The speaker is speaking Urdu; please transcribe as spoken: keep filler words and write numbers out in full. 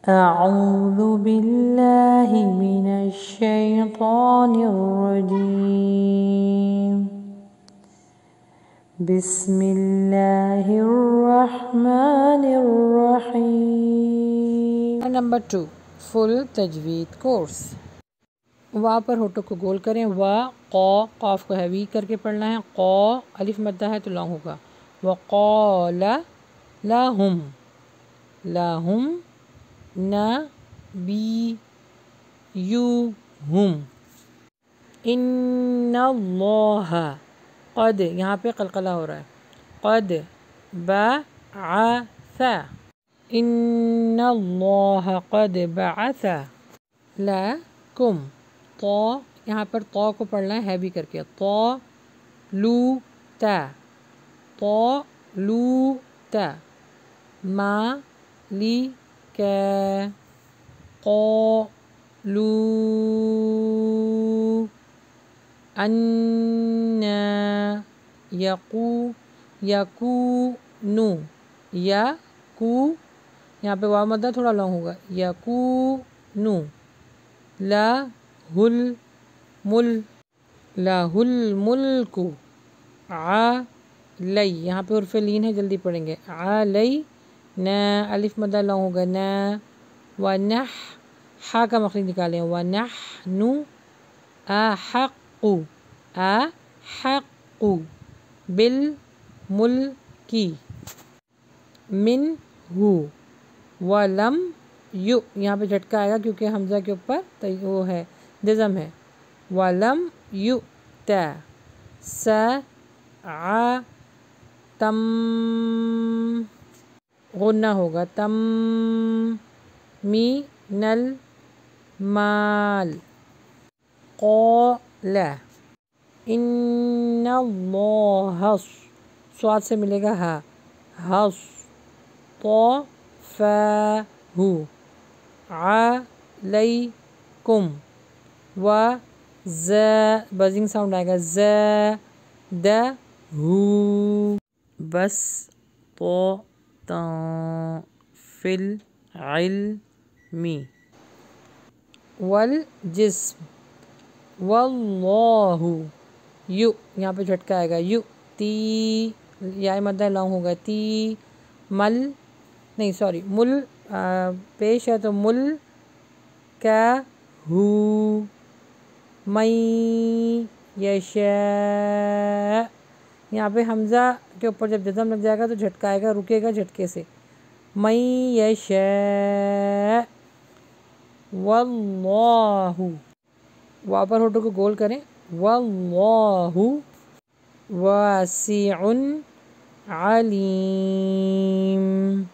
أعوذ بالله من الشيطان الرجيم بسم الله الرحمن الرحيم. نمبر ٹو، فل تجوید کورس. وا پر ہوٹو کو گول کریں. وا قو، قاف کو ہیوی کر کے پڑھنا ہے. قو الف مدہ ہے تو لانگ ہوگا. وقال لهم لهم نبیہم. ان اللہ، قد یہاں پہ قلقلہ ہو رہا ہے. قد بعث، ان اللہ قد بعث لکم. تو یہاں پر تو کو پڑھنا ہے ہیوی کر کے. تو لو تا، تو لو تا. ما لی کے قولو ان یقو یکونو یکو، یہاں پہ واو مدہ تھوڑا لانگ ہوگا. یکونو لہل مل لہل ملک علی، یہاں پہ حرف لین ہے جلدی پڑھیں گے. علی نا الف مدہ لانگ ہوگا. نا ونح، حا کا مخرج نکالیں. ونحن احق احق بالملک منہ ولم یو، یہاں پہ جھٹکا آئے گا کیونکہ حمزہ کے اوپر وہ ہے جزم ہے. ولم یؤت سعۃ، غنہ ہوگا. تم من المال. قال ان اللہ، صاد سے ملے گا ہا، اصطفاہ علیکم وزا، بزنگ ساؤنڈ آئے گا. زادہ بسطۃ فی العلم والجسم واللہ یو، یہاں پہ جھٹکا آئے گا. یو تی، یا مدہ لانگ ہوگا. تی مل نہیں سوری مل پیش ہے تو مل کا ہو من یشاء، یہاں پہ حمزہ کے اوپر جب جزم لگ جائے گا تو جھٹکا آئے گا، رکے گا جھٹکے سے. من یشاء واللہ، واو پر ہوٹو کو گول کریں. واللہ واسع علیم.